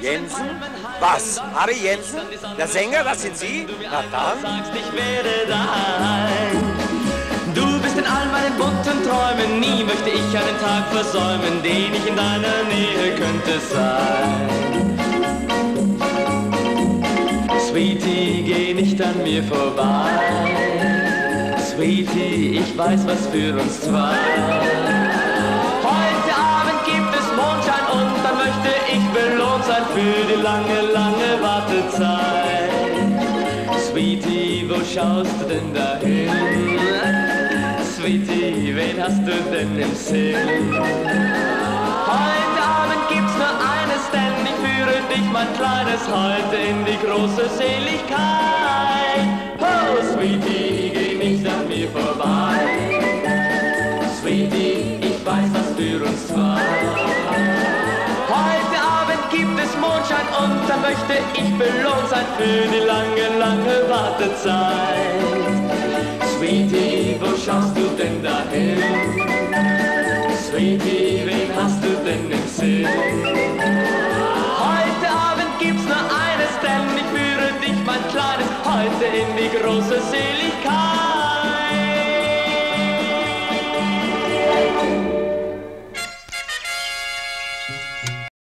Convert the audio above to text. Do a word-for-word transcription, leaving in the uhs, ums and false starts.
Jensen? Was? Harry Jensen? Der Sänger, das sind Sie? Na dann. Ich werde daheim. Du bist in all meinen bunten Träumen, nie möchte ich einen Tag versäumen, den ich in deiner Nähe könnte sein. Sweetie, geh nicht an mir vorbei. Sweetie, ich weiß was für uns zwei. Heute Abend gibt es Mondschein und dann möchte ich belohnt sein für die lange, lange Wartezeit. Sweetie, wo schaust du denn dahin? Sweetie, wen hast du denn im Sinn? Heute Abend gibt's nur eines, denn ich führe dich, mein Kleines, heute in die große Seligkeit. Oh, Sweetie, geh nicht an mir vorbei. Sweetie, ich weiß was für uns zwei. Heute Abend gibt es Mondschein und dann möchte ich belohnt sein für die lange, lange Wartezeit. Sweetie, wo schaust du denn dahin? Sweetie, wen hast du denn im Sinn? Heute Abend gibt's nur eines, denn ich führe dich, mein Kleines, heute in die große Seligkeit.